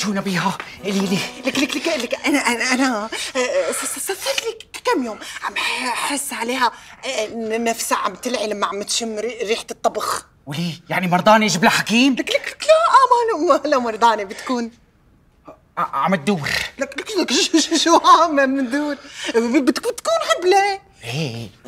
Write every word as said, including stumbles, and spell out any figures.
شو نبيها؟ قولي لي. لك لك لك لك انا انا انا صار لي كم يوم عم احس عليها نفسها عم تلعي لما عم تشم ريحه الطبخ. وليه؟ يعني مرضانه اجيب لها حكيم؟ لك لك لك لا اه ما لا مرضانه بتكون عم تدور. لك لك لك شو عم ندور؟ بتكون هبله. ايه